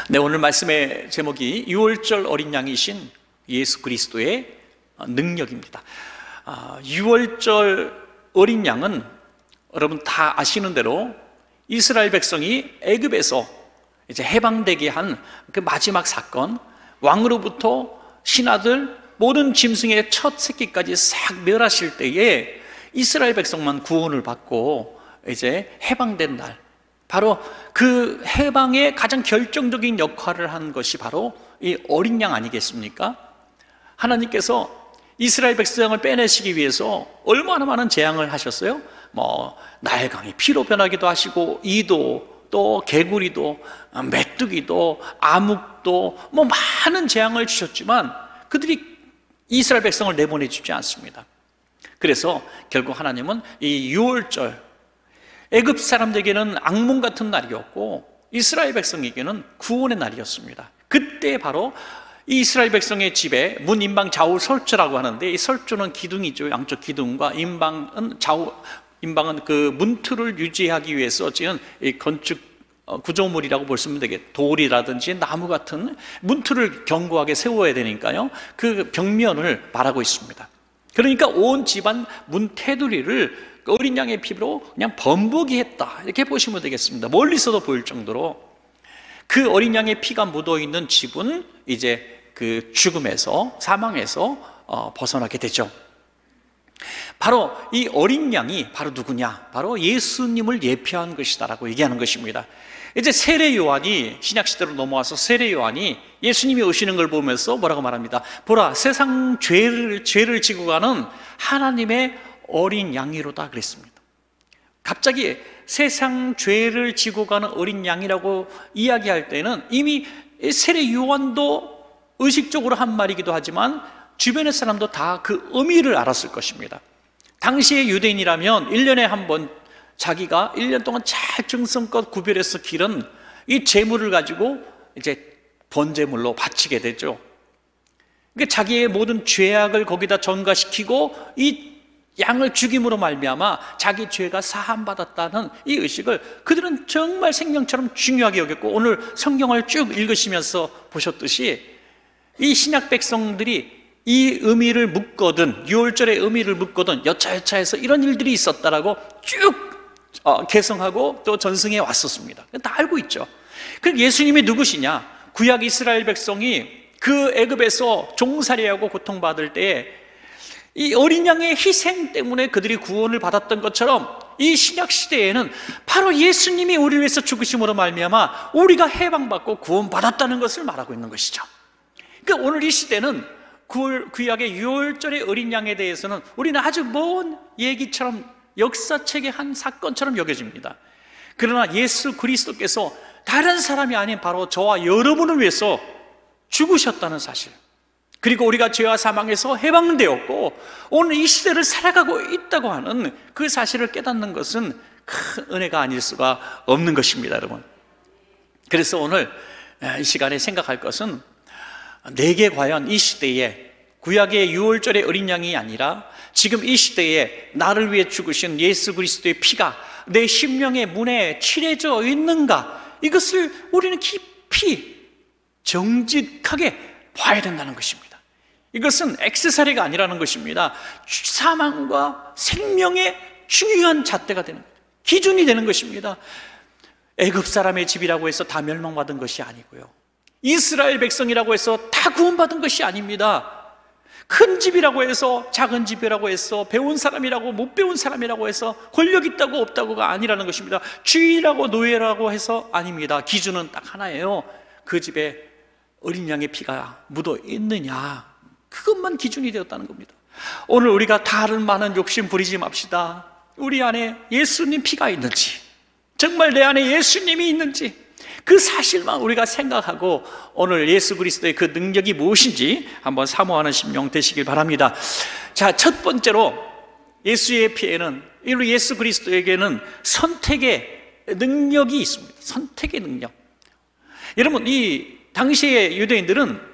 네, 오늘 말씀의 제목이 유월절 어린 양이신 예수 그리스도의 능력입니다. 유월절 어린 양은 여러분 다 아시는 대로 이스라엘 백성이 애굽에서 이제 해방되게 한 그 마지막 사건, 왕으로부터 신하들 모든 짐승의 첫 새끼까지 싹 멸하실 때에 이스라엘 백성만 구원을 받고 이제 해방된 날, 바로 그 해방의 가장 결정적인 역할을 한 것이 바로 이 어린 양 아니겠습니까? 하나님께서 이스라엘 백성을 빼내시기 위해서 얼마나 많은 재앙을 하셨어요? 나일강이 피로 변하기도 하시고, 이도, 또 개구리도, 메뚜기도, 암흑도, 많은 재앙을 주셨지만 그들이 이스라엘 백성을 내보내주지 않습니다. 그래서 결국 하나님은 이 유월절, 애굽 사람들에게는 악몽 같은 날이었고 이스라엘 백성에게는 구원의 날이었습니다. 그때 바로 이 이스라엘 백성의 집에 문인방 좌우 설주라고 하는데, 이 설주는 기둥이죠. 양쪽 기둥과 인방은 그 문틀을 유지하기 위해서 지은 이 건축 구조물이라고 볼 수 있으면 되겠. 돌이라든지 나무 같은 문틀을 견고하게 세워야 되니까요, 그 벽면을 말하고 있습니다. 그러니까 온 집안 문 테두리를 어린 양의 피로 그냥 범벅이 했다, 이렇게 보시면 되겠습니다. 멀리서도 보일 정도로 그 어린 양의 피가 묻어있는 집은 이제 그 죽음에서, 사망에서 벗어나게 되죠. 바로 이 어린 양이 바로 누구냐? 바로 예수님을 예표한 것이다라고 얘기하는 것입니다. 이제 세례 요한이, 신약 시대로 넘어와서 세례 요한이 예수님이 오시는 걸 보면서 뭐라고 말합니다. 보라, 세상 죄를 지고 가는 하나님의 어린 양이로다 그랬습니다. 갑자기 세상 죄를 지고 가는 어린 양이라고 이야기할 때는 이미 세례 요한도 의식적으로 한 말이기도 하지만 주변의 사람도 다 그 의미를 알았을 것입니다. 당시의 유대인이라면 1년에 한 번 자기가 1년 동안 잘 정성껏 구별해서 기른 이 제물을 가지고 이제 번제물로 바치게 되죠. 그러니까 자기의 모든 죄악을 거기다 전가시키고 이 양을 죽임으로 말미암아 자기 죄가 사함받았다는 이 의식을 그들은 정말 생명처럼 중요하게 여겼고, 오늘 성경을 쭉 읽으시면서 보셨듯이 이 신약 백성들이 이 의미를 묻거든, 유월절의 의미를 묻거든 여차여차해서 이런 일들이 있었다라고 쭉 계승하고 또 전승해 왔었습니다. 다 알고 있죠. 그럼 예수님이 누구시냐? 구약 이스라엘 백성이 그 애굽에서 종살이하고 고통받을 때에 이 어린 양의 희생 때문에 그들이 구원을 받았던 것처럼 이 신약 시대에는 바로 예수님이 우리를 위해서 죽으심으로 말미암아 우리가 해방받고 구원받았다는 것을 말하고 있는 것이죠. 그러니까 오늘 이 시대는 구약의 유월절의 어린 양에 대해서는 우리는 아주 먼 얘기처럼, 역사책의 한 사건처럼 여겨집니다. 그러나 예수 그리스도께서 다른 사람이 아닌 바로 저와 여러분을 위해서 죽으셨다는 사실, 그리고 우리가 죄와 사망에서 해방되었고 오늘 이 시대를 살아가고 있다고 하는 그 사실을 깨닫는 것은 큰 은혜가 아닐 수가 없는 것입니다, 여러분. 그래서 오늘 이 시간에 생각할 것은, 내게 과연 이 시대에 구약의 유월절의 어린 양이 아니라 지금 이 시대에 나를 위해 죽으신 예수 그리스도의 피가 내 심령의 문에 칠해져 있는가, 이것을 우리는 깊이 정직하게 봐야 된다는 것입니다. 이것은 액세서리가 아니라는 것입니다. 사망과 생명의 중요한 잣대가 되는 거예요. 기준이 되는 것입니다. 애굽 사람의 집이라고 해서 다 멸망받은 것이 아니고요, 이스라엘 백성이라고 해서 다 구원받은 것이 아닙니다. 큰 집이라고 해서, 작은 집이라고 해서, 배운 사람이라고 못 배운 사람이라고 해서, 권력 있다고 없다고가 아니라는 것입니다. 주인이라고 노예라고 해서 아닙니다. 기준은 딱 하나예요. 그 집에 어린 양의 피가 묻어 있느냐, 그것만 기준이 되었다는 겁니다. 오늘 우리가 다른 많은 욕심 부리지 맙시다. 우리 안에 예수님 피가 있는지, 정말 내 안에 예수님이 있는지, 그 사실만 우리가 생각하고 오늘 예수 그리스도의 그 능력이 무엇인지 한번 사모하는 심령 되시길 바랍니다. 자, 첫 번째로 예수의 피에는, 예수 그리스도에게는 선택의 능력이 있습니다. 선택의 능력. 여러분, 이 당시의 유대인들은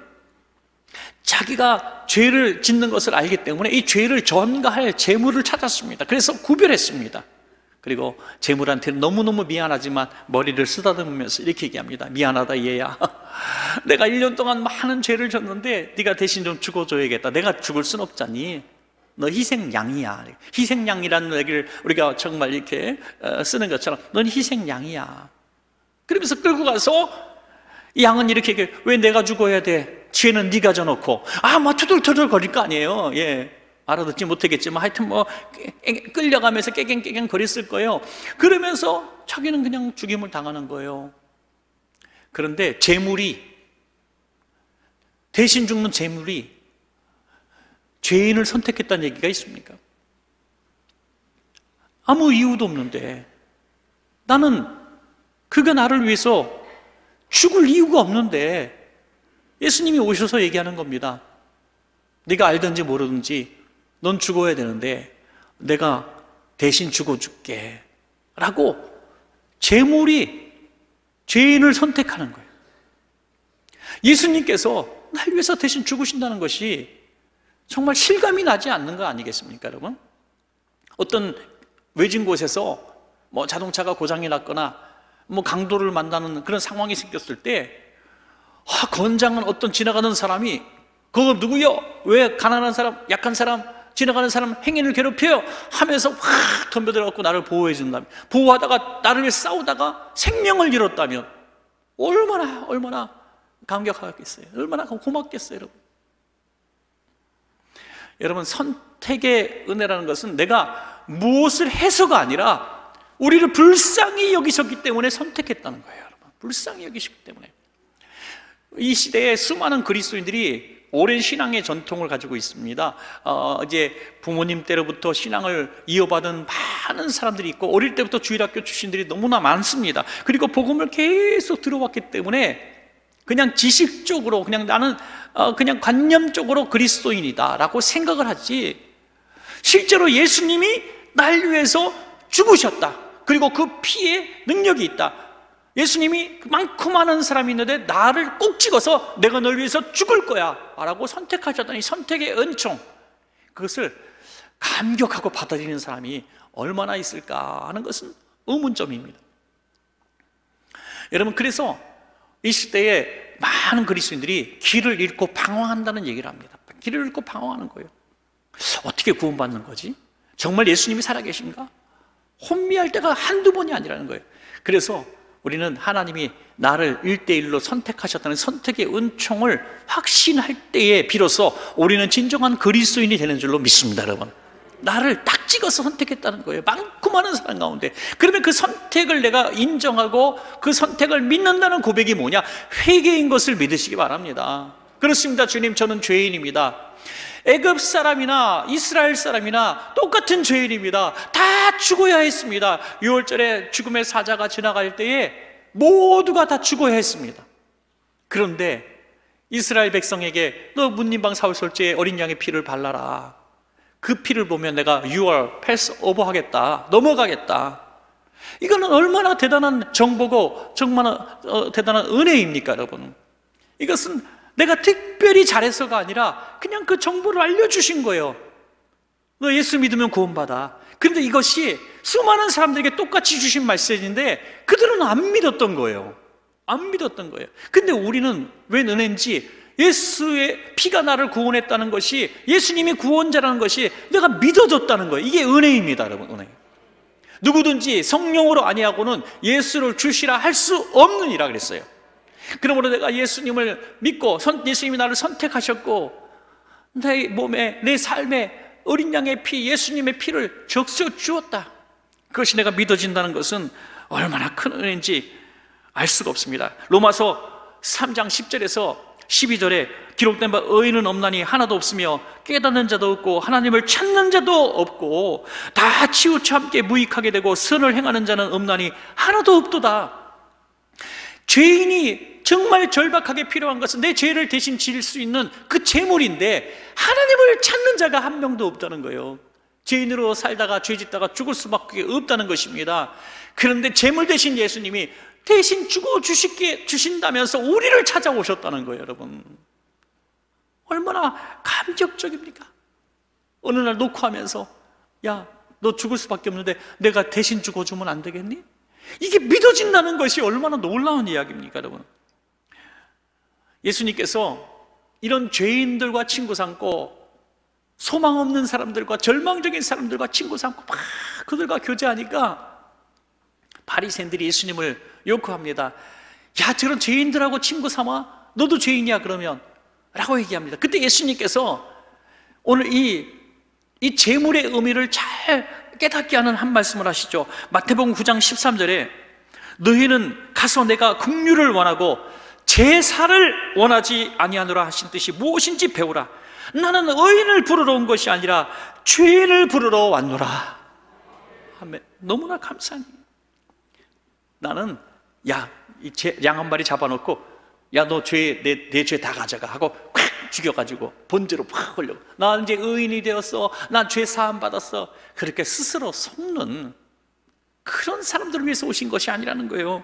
자기가 죄를 짓는 것을 알기 때문에 이 죄를 전가할 제물을 찾았습니다. 그래서 구별했습니다. 그리고 제물한테는 너무너무 미안하지만 머리를 쓰다듬으면서 이렇게 얘기합니다. 미안하다 얘야, 내가 1년 동안 많은 죄를 졌는데 네가 대신 좀 죽어줘야겠다. 내가 죽을 순 없잖니. 너 희생양이야. 희생양이라는 얘기를 우리가 정말 이렇게 쓰는 것처럼 넌 희생양이야. 그러면서 끌고 가서 이 양은 이렇게 얘기해. 왜 내가 죽어야 돼? 죄는 네가 져놓고. 막 투덜투덜 거릴 거 아니에요. 알아듣지 못하겠지만 하여튼 끌려가면서 깨갱깨갱 거렸을 거예요. 그러면서 자기는 그냥 죽임을 당하는 거예요. 그런데 대신 죽는 재물이 죄인을 선택했다는 얘기가 있습니까? 아무 이유도 없는데 나는 그가 나를 위해서 죽을 이유가 없는데 예수님이 오셔서 얘기하는 겁니다. 네가 알든지 모르든지 넌 죽어야 되는데 내가 대신 죽어줄게 라고 재물이 죄인을 선택하는 거예요. 예수님께서 날 위해서 대신 죽으신다는 것이 정말 실감이 나지 않는 거 아니겠습니까, 여러분? 어떤 외진 곳에서 자동차가 고장이 났거나 강도를 만나는 그런 상황이 생겼을 때 건장한 어떤 지나가는 사람이 그거 누구요? 왜 가난한 사람, 약한 사람, 지나가는 사람 행인을 괴롭혀요? 하면서 확 덤벼들어갖고 나를 보호해 준다면, 보호하다가 나를 위해 싸우다가 생명을 잃었다면 얼마나 감격하겠어요? 얼마나 고맙겠어요, 여러분? 여러분, 선택의 은혜라는 것은 내가 무엇을 해서가 아니라 우리를 불쌍히 여기셨기 때문에 선택했다는 거예요, 여러분. 불쌍히 여기셨기 때문에. 이 시대에 수많은 그리스도인들이 오랜 신앙의 전통을 가지고 있습니다. 이제 부모님 때로부터 신앙을 이어받은 많은 사람들이 있고 어릴 때부터 주일학교 출신들이 너무나 많습니다. 그리고 복음을 계속 들어왔기 때문에 그냥 지식적으로 그냥 나는 그냥 관념적으로 그리스도인이다 라고 생각을 하지, 실제로 예수님이 날 위해서 죽으셨다, 그리고 그 피에 능력이 있다, 예수님이 많고 많은 사람이 있는데 나를 꼭 찍어서 내가 널 위해서 죽을 거야 라고 선택하셨다니, 선택의 은총, 그것을 감격하고 받아들이는 사람이 얼마나 있을까 하는 것은 의문점입니다. 여러분, 그래서 이 시대에 많은 그리스도인들이 길을 잃고 방황한다는 얘기를 합니다. 길을 잃고 방황하는 거예요. 어떻게 구원받는 거지? 정말 예수님이 살아계신가? 혼미할 때가 한두 번이 아니라는 거예요. 그래서 우리는 하나님이 나를 1대1로 선택하셨다는 선택의 은총을 확신할 때에 비로소 우리는 진정한 그리스도인이 되는 줄로 믿습니다, 여러분. 나를 딱 찍어서 선택했다는 거예요. 많고 많은 사람 가운데. 그러면 그 선택을 내가 인정하고 그 선택을 믿는다는 고백이 뭐냐? 회개인 것을 믿으시기 바랍니다. 그렇습니다, 주님, 저는 죄인입니다. 애굽 사람이나 이스라엘 사람이나 똑같은 죄인입니다. 다 죽어야 했습니다. 6월절에 죽음의 사자가 지나갈 때에 모두가 다 죽어야 했습니다. 그런데 이스라엘 백성에게 너 문림방 사울솔제에 어린 양의 피를 발라라. 그 피를 보면 내가 6월 패스 오버 하겠다, 넘어가겠다. 이거는 얼마나 대단한 정보고 정말 대단한 은혜입니까, 여러분? 이것은 내가 특별히 잘해서가 아니라 그냥 그 정보를 알려주신 거예요. 너 예수 믿으면 구원받아. 그런데 이것이 수많은 사람들에게 똑같이 주신 메시지인데 그들은 안 믿었던 거예요. 안 믿었던 거예요. 근데 우리는 웬 은혜인지 예수의 피가 나를 구원했다는 것이, 예수님이 구원자라는 것이 내가 믿어졌다는 거예요. 이게 은혜입니다, 여러분. 은혜. 누구든지 성령으로 아니하고는 예수를 주시라 할 수 없느니라 그랬어요. 그러므로 내가 예수님을 믿고 예수님이 나를 선택하셨고 내 몸에, 내 삶에 어린 양의 피, 예수님의 피를 적셔 주었다. 그것이 내가 믿어진다는 것은 얼마나 큰 은혜인지 알 수가 없습니다. 로마서 3장 10절에서 12절에 기록된 바 의인은 없나니 하나도 없으며 깨닫는 자도 없고 하나님을 찾는 자도 없고 다 치우쳐 함께 무익하게 되고 선을 행하는 자는 없나니 하나도 없도다. 죄인이 정말 절박하게 필요한 것은 내 죄를 대신 질 수 있는 그 재물인데 하나님을 찾는 자가 한 명도 없다는 거예요. 죄인으로 살다가 죄 짓다가 죽을 수밖에 없다는 것입니다. 그런데 재물 대신 예수님이 대신 주신다면서 우리를 찾아오셨다는 거예요, 여러분. 얼마나 감격적입니까? 어느 날 녹화하면서 야, 너 죽을 수밖에 없는데 내가 대신 죽어주면 안 되겠니? 이게 믿어진다는 것이 얼마나 놀라운 이야기입니까, 여러분? 예수님께서 이런 죄인들과 친구 삼고 소망 없는 사람들과 절망적인 사람들과 친구 삼고 막 그들과 교제하니까 바리새인들이 예수님을 욕합니다. 야, 저런 죄인들하고 친구 삼아? 너도 죄인이야 그러면? 라고 얘기합니다. 그때 예수님께서 오늘 이 재물의 의미를 잘 깨닫게 하는 한 말씀을 하시죠. 마태복음 9장 13절에 너희는 가서 내가 긍휼을 원하고 제사를 원하지 아니하노라 하신 뜻이 무엇인지 배우라. 나는 의인을 부르러 온 것이 아니라 죄인을 부르러 왔노라. 아멘. 너무나 감사하니 나는 양 한 마리 잡아놓고 야, 너 내 죄 다 가져가 하고 콱 죽여가지고 번제로 팍 올려. 나 이제 의인이 되었어. 나 죄 사함 받았어. 그렇게 스스로 속는 그런 사람들을 위해서 오신 것이 아니라는 거예요.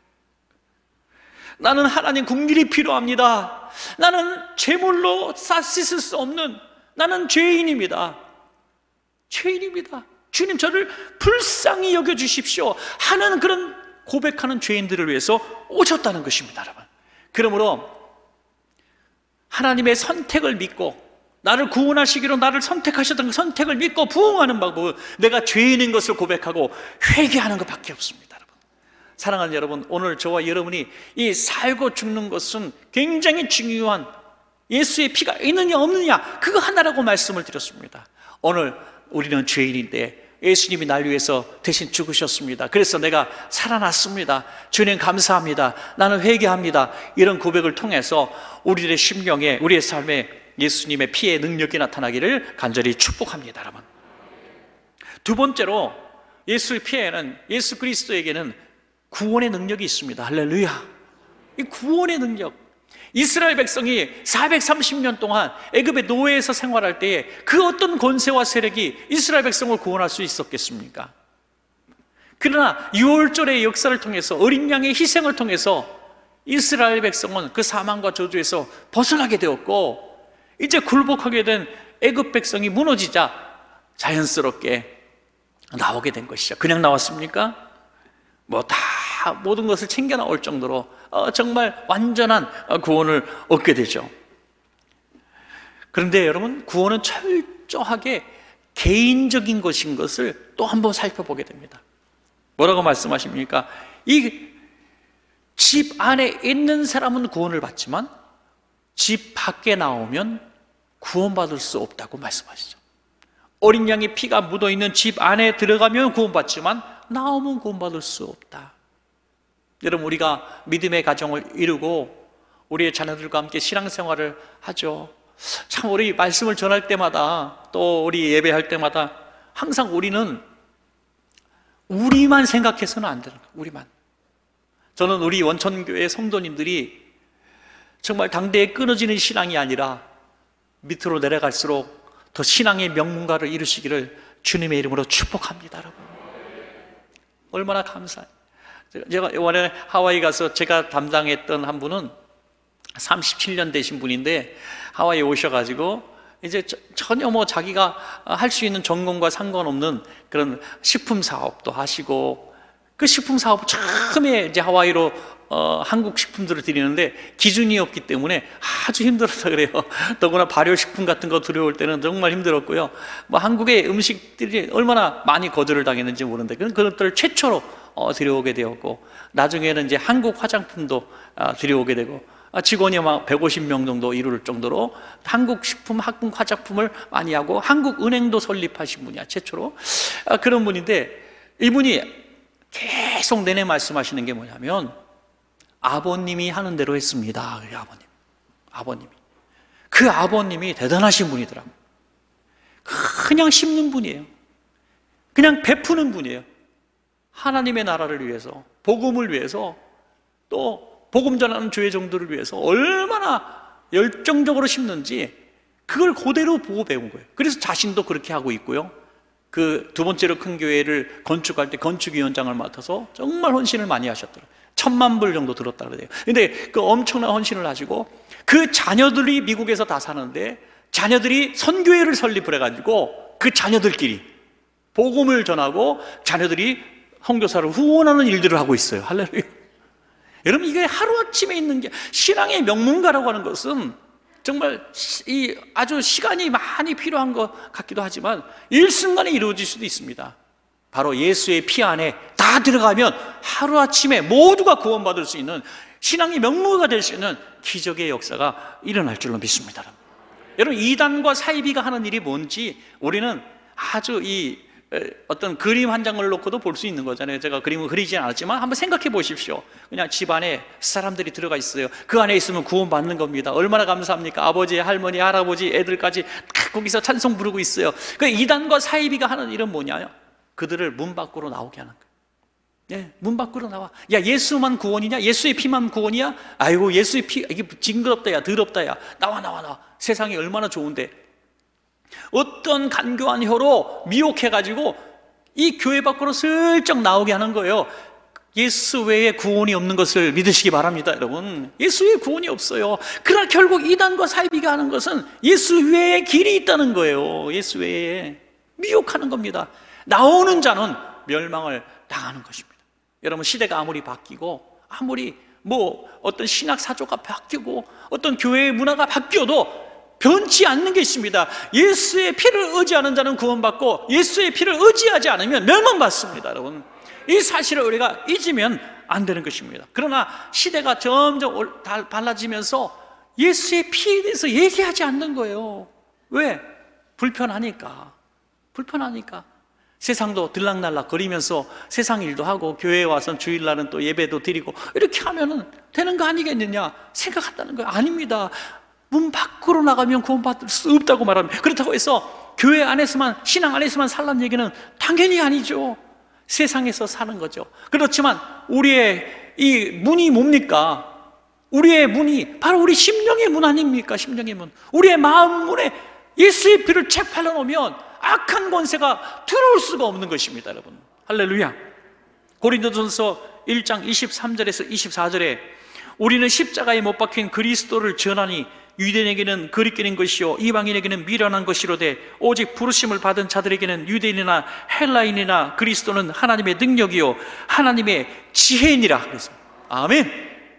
나는 하나님 긍휼이 필요합니다. 나는 죄물로 씻을 수 없는 나는 죄인입니다. 죄인입니다. 주님 저를 불쌍히 여겨주십시오 하는 그런 고백하는 죄인들을 위해서 오셨다는 것입니다, 여러분. 그러므로 하나님의 선택을 믿고 나를 구원하시기로 나를 선택하셨던 그 선택을 믿고 부응하는 방법은 내가 죄인인 것을 고백하고 회개하는 것밖에 없습니다, 여러분. 사랑하는 여러분, 오늘 저와 여러분이 이 살고 죽는 것은 굉장히 중요한 예수의 피가 있느냐 없느냐 그거 하나라고 말씀을 드렸습니다. 오늘 우리는 죄인인데 예수님이 날 위해서 대신 죽으셨습니다. 그래서 내가 살아났습니다. 주님 감사합니다. 나는 회개합니다. 이런 고백을 통해서 우리의 심령에 우리의 삶에 예수님의 피의 능력이 나타나기를 간절히 축복합니다, 여러분. 두 번째로 예수의 피에는 예수 그리스도에게는 구원의 능력이 있습니다. 할렐루야. 이 구원의 능력. 이스라엘 백성이 430년 동안 애굽의 노예에서 생활할 때에 그 어떤 권세와 세력이 이스라엘 백성을 구원할 수 있었겠습니까? 그러나 유월절의 역사를 통해서 어린 양의 희생을 통해서 이스라엘 백성은 그 사망과 저주에서 벗어나게 되었고 이제 굴복하게 된 애굽 백성이 무너지자 자연스럽게 나오게 된 것이죠. 그냥 나왔습니까? 다 모든 것을 챙겨 나올 정도로 정말 완전한 구원을 얻게 되죠. 그런데 여러분, 구원은 철저하게 개인적인 것인 것을 또 한번 살펴보게 됩니다. 뭐라고 말씀하십니까? 이 집 안에 있는 사람은 구원을 받지만 집 밖에 나오면 구원받을 수 없다고 말씀하시죠. 어린 양의 피가 묻어있는 집 안에 들어가면 구원받지만 나오면 구원받을 수 없다. 여러분, 우리가 믿음의 가정을 이루고 우리의 자녀들과 함께 신앙생활을 하죠. 참 우리 말씀을 전할 때마다 또 우리 예배할 때마다 항상 우리는 우리만 생각해서는 안 되는 거예요. 우리만. 저는 우리 원천교회 성도님들이 정말 당대에 끊어지는 신앙이 아니라 밑으로 내려갈수록 더 신앙의 명문가를 이루시기를 주님의 이름으로 축복합니다, 여러분. 얼마나 감사해요. 제가 이번에 하와이 가서 제가 담당했던 한 분은 37년 되신 분인데 하와이에 오셔가지고 이제 전혀 자기가 할 수 있는 전공과 상관없는 그런 식품 사업도 하시고 그 식품 사업 처음에 이제 하와이로 한국 식품들을 드리는데 기준이 없기 때문에 아주 힘들었다 그래요. 더구나 발효식품 같은 거 들여올 때는 정말 힘들었고요. 한국의 음식들이 얼마나 많이 거절을 당했는지 모르는데 그런 것들을 최초로 들여오게 되었고 나중에는 이제 한국 화장품도 들여오게 되고 직원이 막 150명 정도 이룰 정도로 한국 식품, 한국 화장품을 많이 하고 한국 은행도 설립하신 분이야, 최초로. 그런 분인데 이분이 계속 내내 말씀하시는 게 뭐냐면 아버님이 하는 대로 했습니다. 아버님이. 그 아버님이 대단하신 분이더라고요. 그냥 심는 분이에요. 그냥 베푸는 분이에요. 하나님의 나라를 위해서, 복음을 위해서, 또 복음 전하는 교회 정도를 위해서 얼마나 열정적으로 심는지 그걸 그대로 보고 배운 거예요. 그래서 자신도 그렇게 하고 있고요. 그 두 번째로 큰 교회를 건축할 때 건축위원장을 맡아서 정말 헌신을 많이 하셨더라고요. 1,000만 불 정도 들었다 그래요. 근데 그 엄청난 헌신을 하시고 그 자녀들이 미국에서 다 사는데 자녀들이 선교회를 설립을 해가지고 그 자녀들끼리 복음을 전하고 자녀들이 선교사를 후원하는 일들을 하고 있어요. 할렐루야. 여러분, 이게 하루아침에 있는 게, 신앙의 명문가라고 하는 것은 정말 아주 시간이 많이 필요한 것 같기도 하지만 일순간에 이루어질 수도 있습니다. 바로 예수의 피 안에 다 들어가면 하루아침에 모두가 구원받을 수 있는, 신앙의 명문가가 될 수 있는 기적의 역사가 일어날 줄로 믿습니다. 여러분, 이단과 사이비가 하는 일이 뭔지 우리는 아주 어떤 그림 한 장을 놓고도 볼 수 있는 거잖아요. 제가 그림을 그리진 않았지만 한번 생각해 보십시오. 그냥 집 안에 사람들이 들어가 있어요. 그 안에 있으면 구원받는 겁니다. 얼마나 감사합니까? 아버지, 할머니, 할아버지, 애들까지 다 거기서 찬송 부르고 있어요. 그 이단과 사이비가 하는 일은 뭐냐요? 그들을 문 밖으로 나오게 하는 거예요. 예, 문 밖으로 나와. 야, 예수만 구원이냐? 예수의 피만 구원이야? 아이고, 예수의 피, 이게 징그럽다, 야, 더럽다, 야. 나와. 세상이 얼마나 좋은데. 어떤 간교한 혀로 미혹해가지고 이 교회 밖으로 슬쩍 나오게 하는 거예요. 예수 외에 구원이 없는 것을 믿으시기 바랍니다, 여러분. 예수 외에 구원이 없어요. 그러나 결국 이단과 사이비가 하는 것은 예수 외에 길이 있다는 거예요. 예수 외에 미혹하는 겁니다. 나오는 자는 멸망을 당하는 것입니다. 여러분, 시대가 아무리 바뀌고 아무리 어떤 신학 사조가 바뀌고 어떤 교회의 문화가 바뀌어도 변치 않는 게 있습니다. 예수의 피를 의지하는 자는 구원받고 예수의 피를 의지하지 않으면 멸망받습니다, 여러분. 이 사실을 우리가 잊으면 안 되는 것입니다. 그러나 시대가 점점 달라지면서 예수의 피에 대해서 얘기하지 않는 거예요. 왜? 불편하니까. 세상도 들락날락 거리면서 세상 일도 하고 교회에 와서 주일날은 또 예배도 드리고 이렇게 하면은 되는 거 아니겠느냐 생각한다는 거예요. 아닙니다. 문 밖으로 나가면 구원받을 수 없다고 말합니다. 그렇다고 해서 교회 안에서만, 신앙 안에서만 살라는 얘기는 당연히 아니죠. 세상에서 사는 거죠. 그렇지만 우리의 이 문이 뭡니까? 우리의 문이 바로 우리 심령의 문 아닙니까? 심령의 문. 우리의 마음 문에 예수의 피를 채 팔아놓으면 악한 권세가 들어올 수가 없는 것입니다, 여러분. 할렐루야. 고린도전서 1장 23절에서 24절에 우리는 십자가에 못 박힌 그리스도를 전하니 유대인에게는 거리끼는 것이요 이방인에게는 미련한 것이로되 오직 부르심을 받은 자들에게는 유대인이나 헬라인이나 그리스도는 하나님의 능력이요 하나님의 지혜이니라 그랬습니다. 아멘.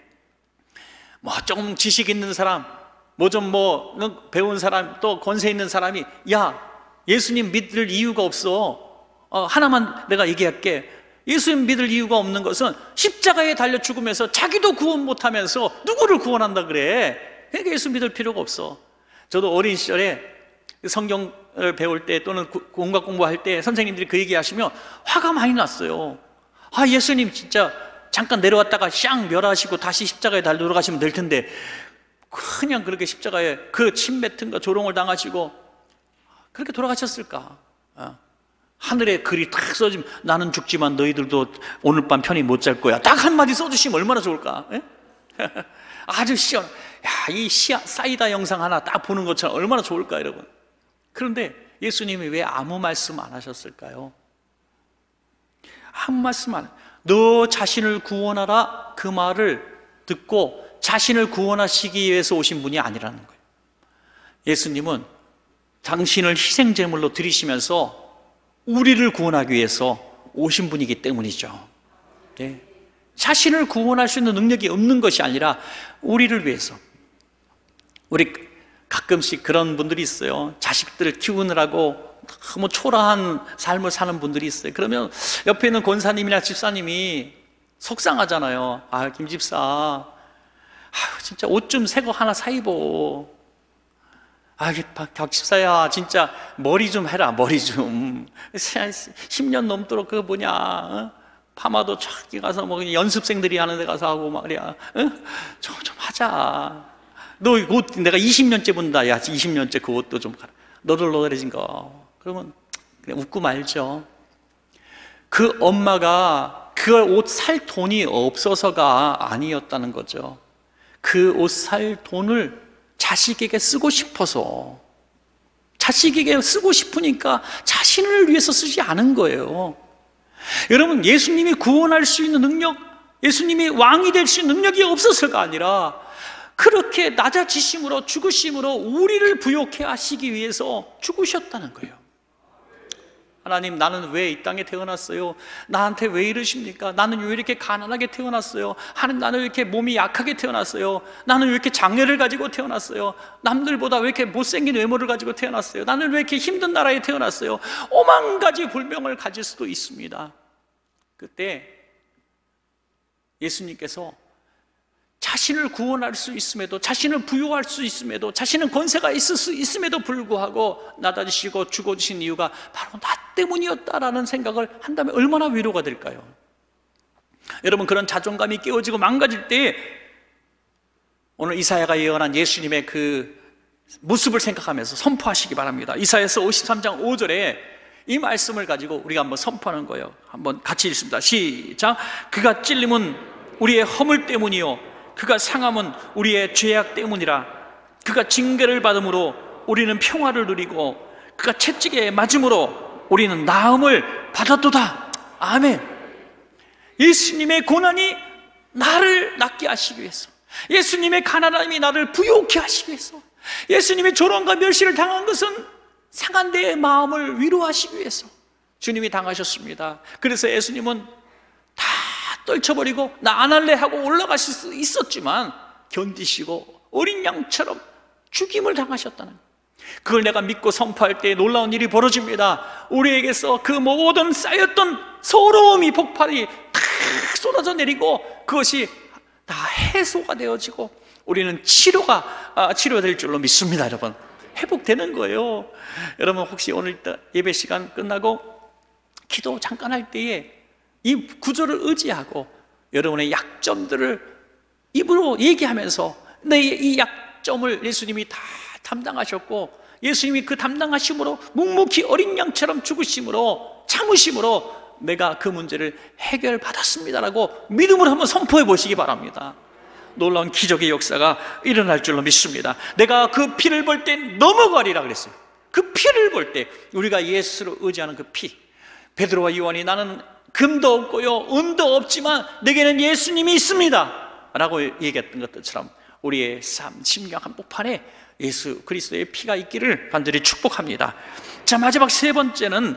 조금 지식 있는 사람, 배운 사람, 또 권세 있는 사람이 야, 예수님 믿을 이유가 없어. 하나만 내가 얘기할게. 예수님 믿을 이유가 없는 것은 십자가에 달려 죽으면서 자기도 구원 못하면서 누구를 구원한다 그래. 그러니까 예수 믿을 필요가 없어. 저도 어린 시절에 성경을 배울 때 또는 공학 공부할 때 선생님들이 그 얘기하시면 화가 많이 났어요. 아, 예수님 진짜 잠깐 내려왔다가 샹 멸하시고 다시 십자가에 달려 돌아가시면 될 텐데 그냥 그렇게 십자가에 그 침 뱉은 거 조롱을 당하시고 그렇게 돌아가셨을까? 하늘에 글이 탁 써지면 나는 죽지만 너희들도 오늘 밤 편히 못 잘 거야. 딱 한마디 써주시면 얼마나 좋을까? 아주 시원. 이 사이다 영상 하나 딱 보는 것처럼 얼마나 좋을까, 여러분? 그런데 예수님이 왜 아무 말씀 안 하셨을까요? 아무 말씀 안. 너 자신을 구원하라 그 말을 듣고 자신을 구원하시기 위해서 오신 분이 아니라는 거예요. 예수님은 당신을 희생제물로 드리시면서 우리를 구원하기 위해서 오신 분이기 때문이죠. 네. 자신을 구원할 수 있는 능력이 없는 것이 아니라 우리를 위해서. 우리 가끔씩 그런 분들이 있어요. 자식들을 키우느라고 너무 초라한 삶을 사는 분들이 있어요. 그러면 옆에 있는 권사님이나 집사님이 속상하잖아요. 아, 김 집사, 진짜 옷 좀 새 거 하나 사 입어. 아, 박 집사야, 진짜 머리 좀 해라, 머리 좀. 10년 넘도록 그거 파마도 저기 가서 연습생들이 하는 데 가서 하고 말이야. 좀 하자. 너 옷 내가 20년째 본다. 야, 20년째 그 옷도 좀 가라. 너덜너덜해진 거. 그러면 그냥 웃고 말죠. 그 엄마가 그 옷 살 돈이 없어서가 아니었다는 거죠. 그 옷 살 돈을 자식에게 쓰고 싶어서, 자식에게 쓰고 싶으니까 자신을 위해서 쓰지 않은 거예요. 여러분, 예수님이 구원할 수 있는 능력, 예수님이 왕이 될 수 있는 능력이 없어서가 아니라 그렇게 낮아지심으로, 죽으심으로 우리를 부욕해 하시기 위해서 죽으셨다는 거예요. 하나님, 나는 왜 이 땅에 태어났어요? 나한테 왜 이러십니까? 나는 왜 이렇게 가난하게 태어났어요? 하나님, 나는 왜 이렇게 몸이 약하게 태어났어요? 나는 왜 이렇게 장애를 가지고 태어났어요? 남들보다 왜 이렇게 못생긴 외모를 가지고 태어났어요? 나는 왜 이렇게 힘든 나라에 태어났어요? 오만 가지 불명을 가질 수도 있습니다. 그때 예수님께서 자신을 구원할 수 있음에도, 자신을 부여할 수 있음에도, 자신은 권세가 있을 수 있음에도 불구하고 나다지시고 죽어주신 이유가 바로 나 때문이었다라는 생각을 한다면 얼마나 위로가 될까요? 여러분, 그런 자존감이 깨어지고 망가질 때 오늘 이사야가 예언한 예수님의 그 모습을 생각하면서 선포하시기 바랍니다. 이사야서 53장 5절에 이 말씀을 가지고 우리가 한번 선포하는 거예요. 한번 같이 읽습니다. 시작. 그가 찔림은 우리의 허물 때문이요 그가 상함은 우리의 죄악 때문이라. 그가 징계를 받음으로 우리는 평화를 누리고 그가 채찍에 맞음으로 우리는 나음을 받았도다. 아멘. 예수님의 고난이 나를 낫게 하시기 위해서, 예수님의 가난함이 나를 부유케 하시기 위해서, 예수님의 조롱과 멸시를 당한 것은 상한 내 마음을 위로하시기 위해서 주님이 당하셨습니다. 그래서 예수님은 다 떨쳐버리고 나 안 할래 하고 올라가실 수 있었지만 견디시고 어린 양처럼 죽임을 당하셨다는 거예요. 그걸 내가 믿고 선포할 때 놀라운 일이 벌어집니다. 우리에게서 그 모든 쌓였던 서러움이, 폭발이 탁 쏟아져 내리고 그것이 다 해소가 되어지고 우리는 치료될 줄로 믿습니다. 여러분, 회복되는 거예요. 여러분, 혹시 오늘 예배 시간 끝나고 기도 잠깐 할 때에 이 구절을 의지하고 여러분의 약점들을 입으로 얘기하면서 이 약점을 예수님이 다 담당하셨고 예수님이 그 담당하심으로 묵묵히 어린 양처럼 죽으심으로 참으심으로 내가 그 문제를 해결받았습니다라고 믿음으로 한번 선포해 보시기 바랍니다. 놀라운 기적의 역사가 일어날 줄로 믿습니다. 내가 그 피를 볼 때 넘어가리라 그랬어요. 그 피를 볼 때 우리가 예수로 의지하는 그 피, 베드로와 요한이 나는 금도 없고요 은도 없지만 내게는 예수님이 있습니다 라고 얘기했던 것들처럼 우리의 삶, 심령 한복판에 예수 그리스도의 피가 있기를 간절히 축복합니다. 자, 마지막 세 번째는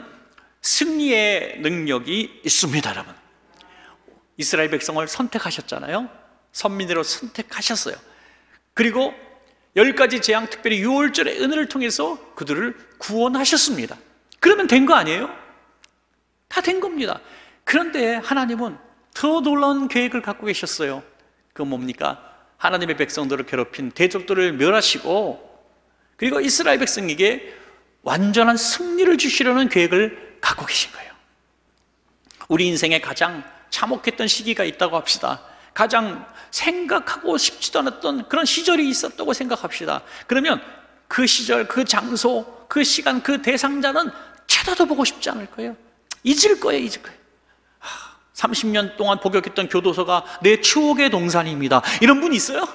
승리의 능력이 있습니다. 여러분, 이스라엘 백성을 선택하셨잖아요. 선민으로 선택하셨어요. 그리고 10가지 재앙, 특별히 6월절의 은혜를 통해서 그들을 구원하셨습니다. 그러면 된 거 아니에요? 다 된 겁니다. 그런데 하나님은 더 놀라운 계획을 갖고 계셨어요. 그건 뭡니까? 하나님의 백성들을 괴롭힌 대적들을 멸하시고 그리고 이스라엘 백성에게 완전한 승리를 주시려는 계획을 갖고 계신 거예요. 우리 인생에 가장 참혹했던 시기가 있다고 합시다. 가장 생각하고 싶지도 않았던 그런 시절이 있었다고 생각합시다. 그러면 그 시절, 그 장소, 그 시간, 그 대상자는 쳐다도 보고 싶지 않을 거예요. 잊을 거예요, 잊을 거예요. 30년 동안 복역했던 교도소가 내 추억의 동산입니다. 이런 분 있어요?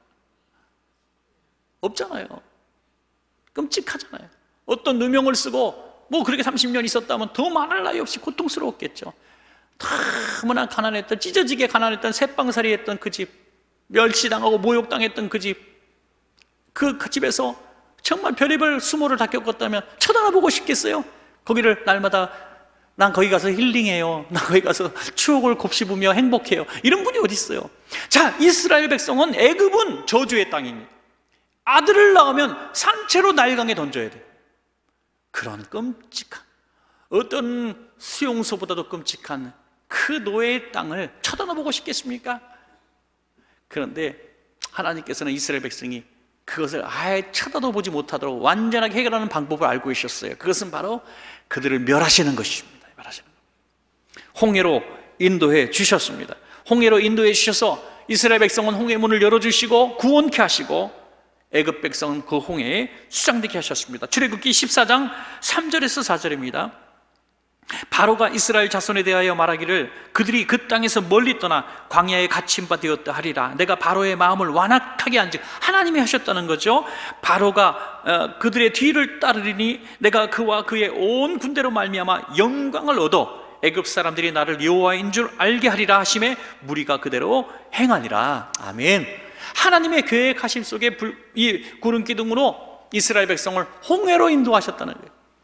없잖아요. 끔찍하잖아요. 어떤 누명을 쓰고 뭐 그렇게 30년 있었다면 더 말할 나위 없이 고통스러웠겠죠. 너무나 가난했던, 찢어지게 가난했던, 새빵살이 했던 그 집, 멸시당하고 모욕당했던 그 집, 그 집에서 정말 별의별 수모를 다 겪었다면 쳐다보고 싶겠어요? 거기를 날마다 난 거기 가서 힐링해요, 난 거기 가서 추억을 곱씹으며 행복해요, 이런 분이 어디 있어요? 자, 이스라엘 백성은 애굽은 저주의 땅입니다. 아들을 낳으면 산채로 나일강에 던져야 돼요. 그런 끔찍한, 어떤 수용소보다도 끔찍한 그 노예의 땅을 쳐다보고 싶겠습니까? 그런데 하나님께서는 이스라엘 백성이 그것을 아예 쳐다도 보지 못하도록 완전하게 해결하는 방법을 알고 계셨어요. 그것은 바로 그들을 멸하시는 것입니다. 멸하시는 것. 홍해로 인도해 주셨습니다. 홍해로 인도해 주셔서 이스라엘 백성은 홍해 문을 열어주시고 구원케 하시고 애굽 백성은 그 홍해에 수장되게 하셨습니다. 출애굽기 14장 3절에서 4절입니다. 바로가 이스라엘 자손에 대하여 말하기를 그들이 그 땅에서 멀리 떠나 광야에 갇힌 바 되었다 하리라. 내가 바로의 마음을 완악하게 한즉, 하나님이 하셨다는 거죠. 바로가 그들의 뒤를 따르리니 내가 그와 그의 온 군대로 말미암아 영광을 얻어 애굽 사람들이 나를 여호와인 줄 알게 하리라 하심에 무리가 그대로 행하니라. 아멘. 하나님의 계획하심 속에 이 구름 기둥으로 이스라엘 백성을 홍해로 인도하셨다는 거예요.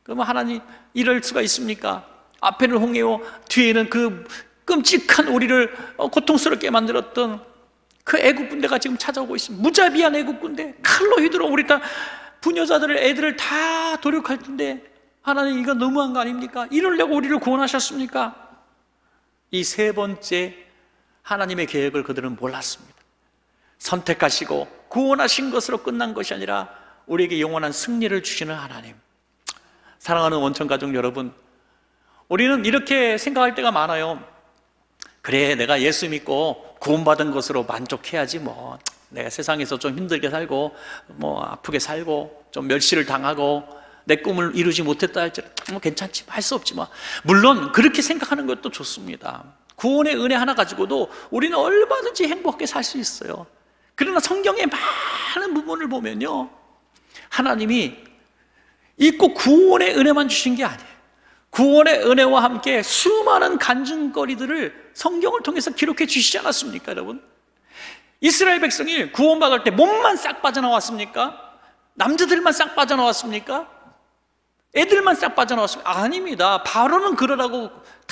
그러면 하나님 이럴 수가 있습니까? 앞에는 홍해요, 뒤에는 그 끔찍한 우리를 고통스럽게 만들었던 그 애국 군대가 지금 찾아오고 있습니다. 무자비한 애국 군대, 칼로 휘두르 우리 다 부녀자들을, 애들을 다 도륙할 텐데 하나님 이거 너무한 거 아닙니까? 이러려고 우리를 구원하셨습니까? 이 세 번째 하나님의 계획을 그들은 몰랐습니다. 선택하시고 구원하신 것으로 끝난 것이 아니라 우리에게 영원한 승리를 주시는 하나님. 사랑하는 원천가족 여러분, 우리는 이렇게 생각할 때가 많아요. 그래, 내가 예수 믿고 구원받은 것으로 만족해야지 뭐. 내가 세상에서 좀 힘들게 살고 뭐 아프게 살고 좀 멸시를 당하고 내 꿈을 이루지 못했다 할지라도 뭐 괜찮지, 할 수 없지만, 물론 그렇게 생각하는 것도 좋습니다. 구원의 은혜 하나 가지고도 우리는 얼마든지 행복하게 살 수 있어요. 그러나 성경의 많은 부분을 보면요, 하나님이 이 꼭 구원의 은혜만 주신 게 아니에요. 구원의 은혜와 함께 수많은 간증거리들을 성경을 통해서 기록해 주시지 않았습니까, 여러분? 이스라엘 백성이 구원받을 때 몸만 싹 빠져나왔습니까? 남자들만 싹 빠져나왔습니까? 애들만 싹 빠져나왔습니까? 아닙니다. 바로는 그러라고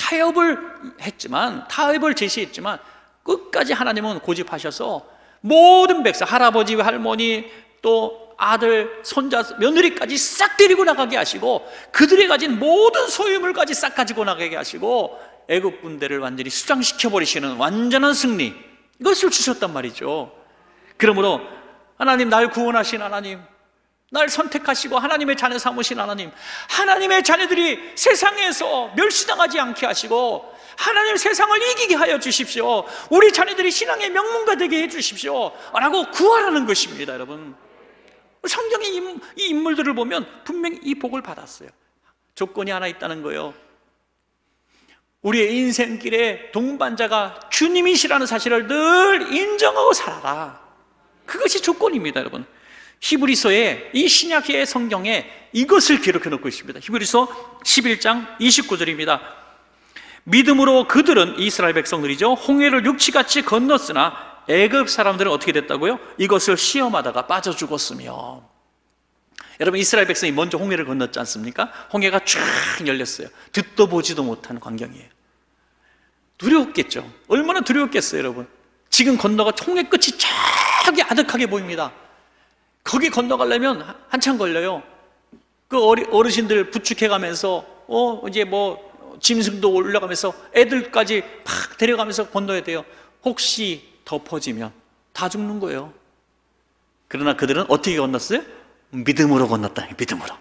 타협을 제시했지만 끝까지 하나님은 고집하셔서 모든 백성, 할아버지, 할머니, 또 아들, 손자, 며느리까지 싹 데리고 나가게 하시고 그들이 가진 모든 소유물까지 싹 가지고 나가게 하시고 애국 군대를 완전히 수장시켜 버리시는 완전한 승리, 이것을 주셨단 말이죠. 그러므로 하나님, 날 구원하신 하나님, 날 선택하시고 하나님의 자녀 삼으신 하나님, 하나님의 자녀들이 세상에서 멸시당하지 않게 하시고 하나님 세상을 이기게 하여 주십시오. 우리 자녀들이 신앙의 명문가 되게 해 주십시오 라고 구하라는 것입니다. 여러분, 성경의 이 인물들을 보면 분명히 이 복을 받았어요. 조건이 하나 있다는 거예요. 우리의 인생길의 동반자가 주님이시라는 사실을 늘 인정하고 살아라. 그것이 조건입니다. 여러분, 히브리서에, 이 신약의 성경에 이것을 기록해 놓고 있습니다. 히브리서 11장 29절입니다. 믿음으로 그들은, 이스라엘 백성들이죠, 홍해를 육지같이 건넜으나 애굽 사람들은 어떻게 됐다고요? 이것을 시험하다가 빠져 죽었으며. 여러분, 이스라엘 백성이 먼저 홍해를 건넜지 않습니까? 홍해가 쫙 열렸어요. 듣도 보지도 못한 광경이에요. 두려웠겠죠. 얼마나 두려웠겠어요, 여러분. 지금 건너가 홍해 끝이 저기 아득하게 보입니다. 거기 건너가려면 한참 걸려요. 그 어르신들 부축해가면서 이제 뭐 짐승도 올라가면서 애들까지 팍 데려가면서 건너야 돼요. 혹시 덮어지면 다 죽는 거예요. 그러나 그들은 어떻게 건넜어요? 믿음으로 건넜다. 믿음으로.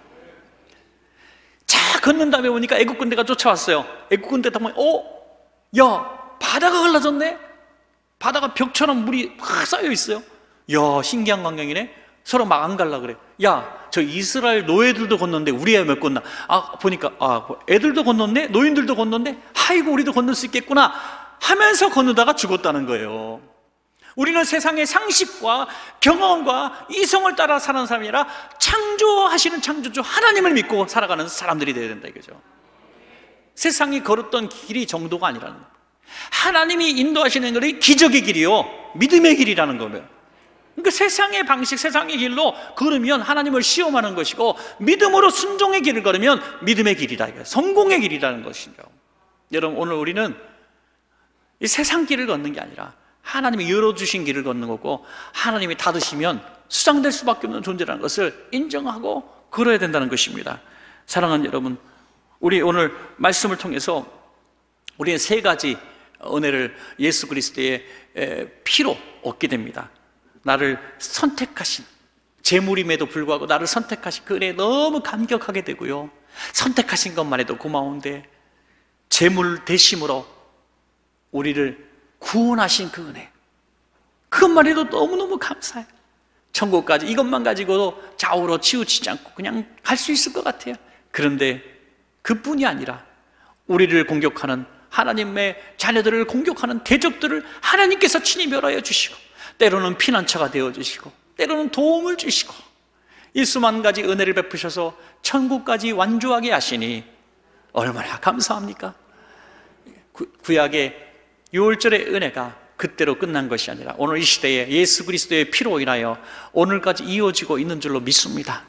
자, 건넌 다음에 보니까 애국 군대가 쫓아왔어요. 애국 군대 딱 보면 야, 바다가 갈라졌네. 바다가 벽처럼 물이 확 쌓여 있어요. 야, 신기한 광경이네. 서로 막 안 갈라 그래. 야, 저 이스라엘 노예들도 건넜는데 우리 애 몇 건나? 보니까 애들도 건넜네, 노인들도 건넜네. 아이고, 우리도 건널 수 있겠구나 하면서 건너다가 죽었다는 거예요. 우리는 세상의 상식과 경험과 이성을 따라 사는 사람이 아니라 창조하시는 창조주 하나님을 믿고 살아가는 사람들이 되어야 된다 이거죠. 세상이 걸었던 길이 정도가 아니라는 거예요. 하나님이 인도하시는 것이 기적의 길이요, 믿음의 길이라는 거예요. 그러니까 세상의 방식, 세상의 길로 걸으면 하나님을 시험하는 것이고, 믿음으로 순종의 길을 걸으면 믿음의 길이다, 성공의 길이라는 것이죠. 여러분, 오늘 우리는 이 세상 길을 걷는 게 아니라 하나님이 열어주신 길을 걷는 거고, 하나님이 닫으시면 수장될 수밖에 없는 존재라는 것을 인정하고 걸어야 된다는 것입니다. 사랑하는 여러분, 우리 오늘 말씀을 통해서 우리는 세 가지 은혜를 예수 그리스도의 피로 얻게 됩니다. 나를 선택하신, 재물임에도 불구하고 나를 선택하신 그 은혜에 너무 감격하게 되고요, 선택하신 것만 해도 고마운데 재물 대심으로 우리를 구원하신 그 은혜, 그것만 해도 너무너무 감사해요. 천국까지 이것만 가지고도 좌우로 치우치지 않고 그냥 갈 수 있을 것 같아요. 그런데 그뿐이 아니라 우리를 공격하는, 하나님의 자녀들을 공격하는 대적들을 하나님께서 친히 멸하여 주시고, 때로는 피난처가 되어주시고, 때로는 도움을 주시고, 이 수만 가지 은혜를 베푸셔서 천국까지 완주하게 하시니 얼마나 감사합니까? 구약의 6월절의 은혜가 그때로 끝난 것이 아니라 오늘 이 시대에 예수 그리스도의 피로 인하여 오늘까지 이어지고 있는 줄로 믿습니다.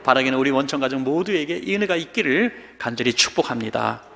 바라기는 우리 원천가족 모두에게 이 은혜가 있기를 간절히 축복합니다.